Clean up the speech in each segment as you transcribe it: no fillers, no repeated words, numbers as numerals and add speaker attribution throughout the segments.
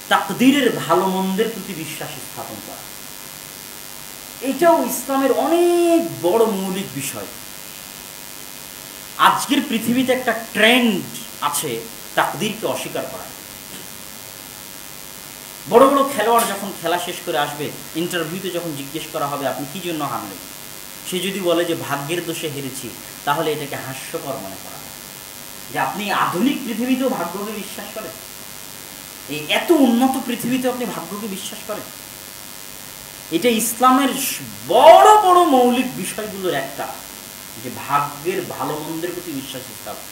Speaker 1: তাকদীরের ভালো মন্দের প্রতি বিশ্বাস স্থাপন করা, এটাও ইসলামের অনেক বড় মৌলিক বিষয়। আজকের পৃথিবীতে একটা ট্রেন্ড আছে তাকদীরকে অস্বীকার করা। বড় বড় খেলোয়াড় যখন খেলা শেষ করে আসবে, ইন্টারভিউতে যখন জিজ্ঞেস করা হবে আপনি কি জন্য হারলেন, সে যদি বলে যে ভাগ্যের দোষে হেরেছি, তাহলে এটাকে হাস্যকর মনে করা হয়। যে আপনি আধুনিক পৃথিবীতেও ভাগ্যকে বিশ্বাস করেন, এই এত উন্নত পৃথিবীতে আপনি ভাগ্যকে বিশ্বাস করেন। এটা ইসলামের বড় বড় মৌলিক বিষয়গুলোর একটা, যে ভাগ্যের ভালো মন্দের প্রতি বিশ্বাস স্থাপন।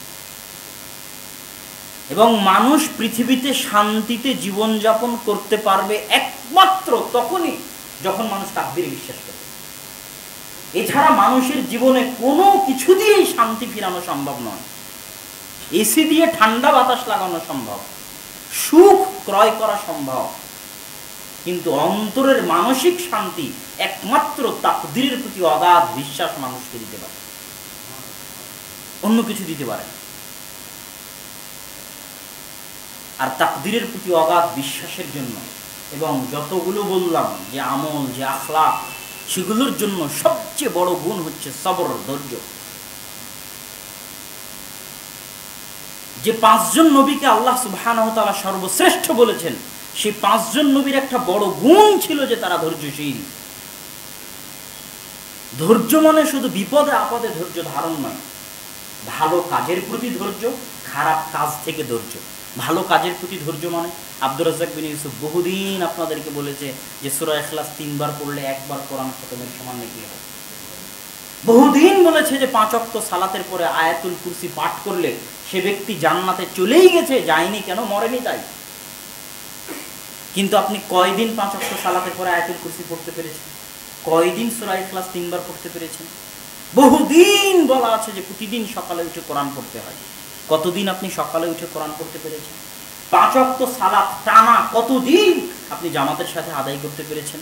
Speaker 1: এবং মানুষ পৃথিবীতে শান্তিতে জীবনযাপন করতে পারবে একমাত্র তখনই যখন মানুষ তাকদীরে বিশ্বাস করবে। এছাড়া মানুষের জীবনে কোনো কিছু দিয়েই শান্তি ফিরানো সম্ভব নয়। এসি দিয়ে ঠান্ডা বাতাস লাগানো সম্ভব, সুখ ক্রয় করা সম্ভব, কিন্তু অন্তরের মানসিক শান্তি একমাত্র তাকদীরের প্রতি অগাধ বিশ্বাস মানুষকে দিতে পারে, অন্য কিছু দিতে পারে না। আর তাকদীরের প্রতি অগাধ বিশ্বাসের জন্য এবং যতগুলো বললাম যে আমল, যে আখলাক, সেগুলোর জন্য সবচেয়ে বড় গুণ হচ্ছে সবর, ধৈর্য। যে 5 জন নবীকে আল্লাহ সুবহানাহু ওয়া তাআলা সর্বশ্রেষ্ঠ বলেছেন, সেই 5 জন নবীর একটা বড় গুণ ছিল যে তারা ধৈর্যশীল। ধৈর্য মানে শুধু বিপদে আপদে ধৈর্য ধারণ নয়, ভালো কাজের প্রতি ধৈর্য, খারাপ কাজ থেকে ধৈর্য। ভালো কাজের প্রতি ধৈর্য মানে আব্দুর রাজ্জাক বিন ইউসুফ বহুদিন আপনাদেরকে বলেছে যে সূরা ইখলাস 3 বার পড়লে 1 বার কোরআন খতমের সমান নেকি হবে। বহুদিন বলেছে যে 5 ওয়াক্ত সালাতের পরে আয়াতুল কুরসি পাঠ করলে সে ব্যক্তি জান্নাতে চলেই গেছে, যায়নি কেন, মরেনি তাই। কিন্তু আপনি কয়দিন 5 ওয়াক্ত সালাতের পরে আয়াতুল কুরসি পড়তে পেরেছেন? কয়দিন সূরা ইখলাস 3 বার পড়তে পেরেছেন? বহুদিন বলা আছে যে প্রতিদিন সকালে উঠে কোরআন পড়তে হয়। কতদিন আপনি সকালে উঠে কোরআন পড়তে পেরেছেন? 5 ওয়াক্ত সালাত টানা কতদিন আপনি জামাতের সাথে আদায় করতে পেরেছেন?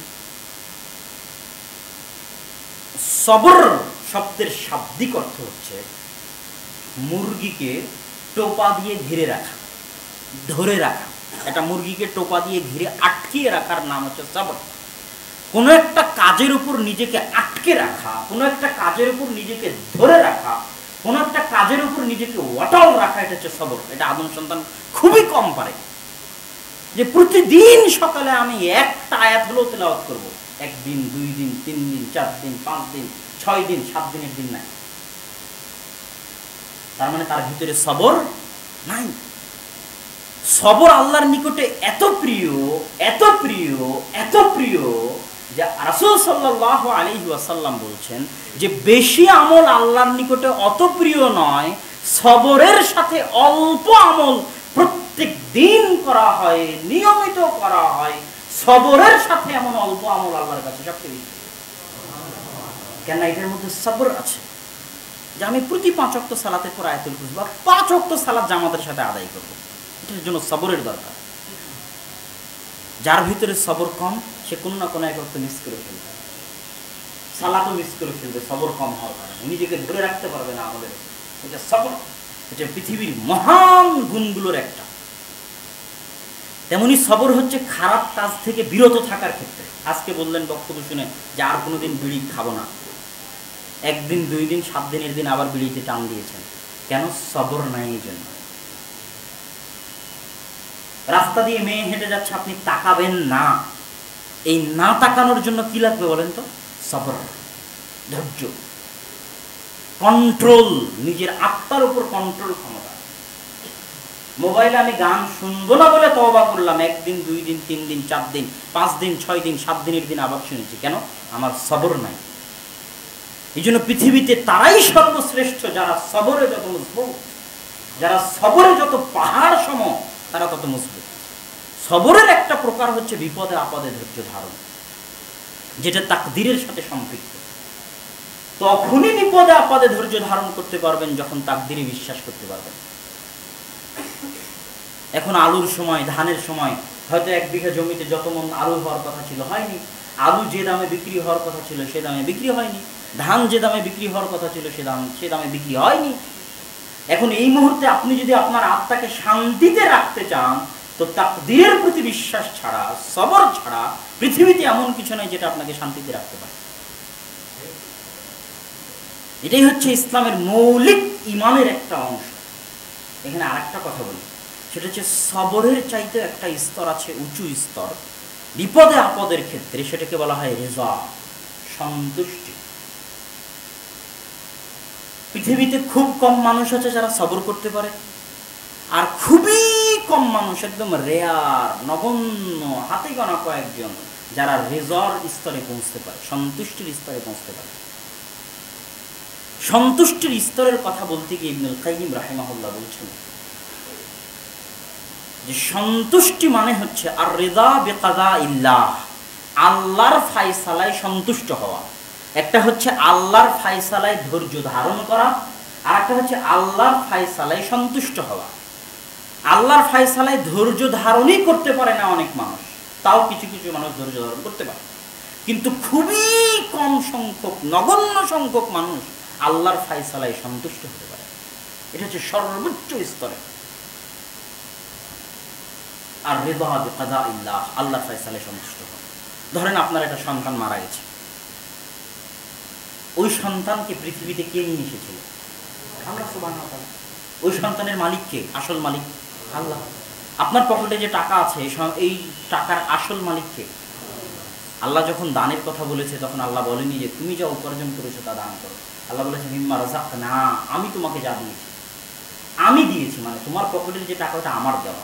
Speaker 1: সবর শব্দের শাব্দিক অর্থ হচ্ছে মুরগিকে টোপা দিয়ে ঘিরে রাখা, ধরে রাখা। একটা মুরগিকে টোপা দিয়ে ঘিরে আটকিয়ে রাখার নাম হচ্ছে সবর। কোনো একটা কাজের উপর নিজেকে আটকে রাখা, কোনো একটা কাজের উপর নিজেকে ধরে রাখা, কোনো একটা কাজের উপর নিজেকে অটল রাখা, এটা হচ্ছে সবর। এটা আদম সন্তান খুবই কম পারে। যে প্রতিদিন সকালে আমি একটা আয়াত হলেও তেলাওয়াত করব, 1 দিন 2 দিন 3 দিন 4 দিন 5 দিন 6 দিন 7 দিনের দিন নাই, তার মানে তার ভিতরে সবর নাই। সবর আল্লাহর নিকটে এত প্রিয়, এত প্রিয়, এত প্রিয় যে রাসূল সাল্লাল্লাহু আলাইহি ওয়াসাল্লাম বলছেন যে বেশি আমল আল্লাহর নিকটে অত প্রিয় নয়, সবরের সাথে অল্প আমল প্রত্যেক দিন করা হয়, নিয়মিত করা হয়, সবরের সাথে এমন অল্প আমল আল্লাহর কাছে সবচেয়ে বেশি। কেন? এটার মধ্যে সবর আছে। যে আমি প্রতি 5 ওয়াক্ত সালাতের পর আয়াতুল কুরসি বা 5 ওয়াক্ত সালাত জামাতের সাথে আদায় করব, এটার জন্য সবরের দরকার। যার ভিতরে সবর কম, সে কোনো না কোনো এক ওয়াক্ত মিস করে ফেলবে, সালাতও মিস করে ফেলবে সবর কম হওয়ার কারণে, নিজেকে ধরে রাখতে পারবে না আমলের। এটা সবর, এটা পৃথিবীর মহান গুণগুলোর একটা। তেমনি সবর হচ্ছে খারাপ কাজ থেকে বিরত থাকার ক্ষেত্রে। আজকে বললেন বক্তব্য শুনে যে আর কোনোদিন বিড়ি খাবো না, 1 দিন 2 দিন 7 দিনের দিন আবার বিড়িতে টান দিয়েছেন। কেন? সবর নাই এই জন্য। রাস্তা দিয়ে মেয়ে হেঁটে যাচ্ছে, আপনি তাকাবেন না, এই না তাকানোর জন্য কি লাগবে বলেন তো? সবর, ধৈর্য, কন্ট্রোল, নিজের আত্মার উপর কন্ট্রোল ক্ষমতা। মোবাইলে আমি গান শুনবো না বলে তওবা করলাম, 1 দিন 2 দিন 3 দিন 4 দিন 5 দিন 6 দিন 7 দিনের দিন আবার শুনেছি। কেন? আমার সবর নাই। এই জন্য পৃথিবীতে তারাই সর্বশ্রেষ্ঠ যারা সবরে যত মজবুত, যারা সবরে যত পাহাড় সম, তারা তত মজবুত। সবরের একটা প্রকার হচ্ছে বিপদে আপদে ধৈর্য ধারণ, যেটা তাকদীরের সাথে সম্পৃক্ত। তখনই বিপদে আপদে ধৈর্য ধারণ করতে পারবেন যখন তাকদীরে বিশ্বাস করতে পারবেন। এখন আলুর সময়, ধানের সময়, হয়তো 1 বিঘা জমিতে যত মন আলু হওয়ার কথা ছিল হয়নি, আলু যে দামে বিক্রি হওয়ার কথা ছিল সে দামে বিক্রি হয়নি, ধান যে দামে বিক্রি হওয়ার কথা ছিল সে দামে বিক্রি হয়নি। এখন এই মুহূর্তে আপনি যদি আপনার আত্মাকে শান্তিতে রাখতে চান, তো তাকদীরের প্রতি বিশ্বাস ছাড়া, সবর ছাড়া পৃথিবীতে এমন কিছু নয় যেটা আপনাকে শান্তিতে রাখতে পারে। এটাই হচ্ছে ইসলামের মৌলিক ইমানের একটা অংশ। এখানে আরেকটা কথা বলি, সেটা হচ্ছে সবরের চাইতে একটা স্তর আছে, উঁচু স্তর বিপদে আপদের ক্ষেত্রে, সেটাকে বলা হয় রিজা, সন্তুষ্টি। পৃথিবীতে খুব কম মানুষ আছে যারা সবর করতে পারে, আর খুবই কম মানুষ, একদম রেয়ার, নগণ্য, হাতে গোনা কয়েকজন যারা রিজার স্তরে পৌঁছতে পারে, সন্তুষ্টির স্তরে পৌঁছতে পারে। সন্তুষ্টির স্তরের কথা বলতে গিয়ে ইবনুল কাইয়িম রাহিমাহুল্লাহ বলছেন যে সন্তুষ্টি মানে হচ্ছে আর রিদা বিকাদাইল্লাহ, আল্লাহর ফায়সালায় সন্তুষ্ট হওয়া। একটা হচ্ছে আল্লাহর ফায়সালায় ধৈর্য ধারণ করা, আর একটা হচ্ছে আল্লাহর ফায়সালায় সন্তুষ্ট হওয়া। আল্লাহর ফায়সালায় ধৈর্য ধারণই করতে পারে না অনেক মানুষ, তাও কিছু কিছু মানুষ ধৈর্য ধারণ করতে পারে, কিন্তু খুবই কম সংখ্যক, নগণ্য সংখ্যক মানুষ আল্লাহর ফায়সালায় সন্তুষ্ট হতে পারে। এটা হচ্ছে সর্বোচ্চ স্তরে। আর রিদা বিকাদাইল্লাহ, আল্লাহর ফায়সালায় সন্তুষ্ট হওয়া। ধরেন আপনার একটা সন্তান মারা গেছে, ওই সন্তানকে পৃথিবীতে কে নিয়ে এসেছিল? আল্লাহ সুবহানাহু ওয়া তাআলা। ওই সন্তানের মালিক কে? আসল মালিক আল্লাহ। আপনার পকেটে যে টাকা আছে, এই টাকার আসল মালিক কে? আল্লাহ যখন দানের কথা বলেছে তখন আল্লাহ বলেনি যে তুমি যা উপার্জন করেছো তা দান করো। আল্লাহ বলেছে মিম্মা রাযাকনা, আমি তোমাকে যা দিয়েছি, আমি দিয়েছি, মানে তোমার পকেটের যে টাকা ওটা আমার দেওয়া।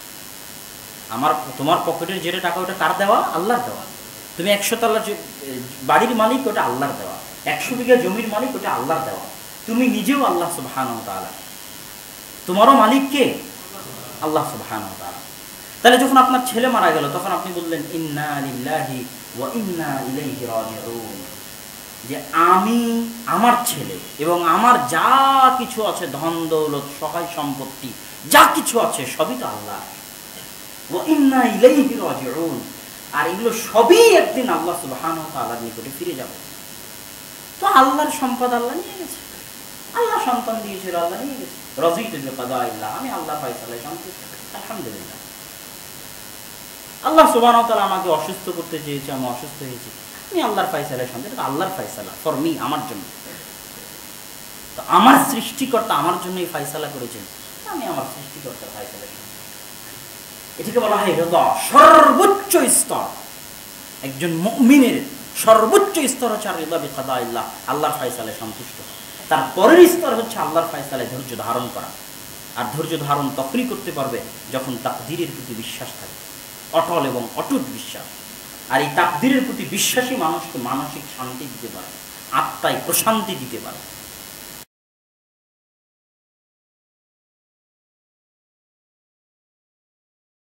Speaker 1: তোমার পকেটের যেটা টাকা ওটা কার দেওয়া? আল্লাহর দেওয়া। তুমি 100 তলার যে বাড়ির মালিক, ওটা আল্লাহর দেওয়া। 100 বিঘা জমির মালিক, ওটা আল্লাহর দেওয়া। তুমি নিজেও আল্লাহ সুবহানাহু ওয়া তাআলা, তোমারও মালিক কে? আল্লাহ সুবহানাহু ওয়া তাআলা। তাহলে যখন আপনার ছেলে মারা গেল তখন আপনি বললেন ইন্না লিল্লাহি ওয়া ইন্না ইলাইহি রাজিউন, যে আমি, আমার ছেলে এবং আমার যা কিছু আছে, ধন দৌলত, সহায় সম্পত্তি যা কিছু আছে, সবই তো আল্লাহ। ওয়া ইন্না ইলাইহি রাজিউন, আর এগুলো সবই একদিন আল্লাহ সুবহানাহু ওয়া তাআলার নিকটে ফিরে যাবে। তো আল্লাহর সম্পদ আল্লাহ নিয়ে গেছে, আল্লাহ সন্তান দিয়েছিল, আল্লাহ নিয়ে গেছে। রাযীতু বিকাদাইল্লাহ, আমি আল্লাহর ফয়সালায় সন্তুষ্ট, আলহামদুলিল্লাহ। আল্লাহ সুবহানাহু ওয়া তাআলা আমাকে অসুস্থ করতে চেয়েছে, আমি অসুস্থ হয়েছি, আমি আল্লাহর ফয়সালায় সন্তুষ্ট, আল্লাহর ফয়সালা ফর মি, আমার জন্য। তো আমার সৃষ্টিকর্তা আমার জন্য এই ফয়সালা করেছেন, আমি আমার সৃষ্টিকর্তার ফয়সালায় সন্তুষ্ট। এটাকে বলা হয় রিদা, সর্বোচ্চ স্তর। একজন মুমিনের সর্বোচ্চ স্তর হচ্ছে আর রিদা বিকাদাইল্লাহ, আল্লাহর ফয়সালায় সন্তুষ্ট। তার পরের স্তর হচ্ছে আল্লাহর ফয়সালায় ধৈর্য ধারণ করা। আর ধৈর্য ধারণ তখনই করতে পারবে যখন তাকদীরের প্রতি বিশ্বাস থাকে, অটল এবং অটুট বিশ্বাস। আর এই তাকদীরের প্রতি বিশ্বাসী মানুষকে মানসিক শান্তি দিতে পারে, আত্মায় প্রশান্তি দিতে পারে।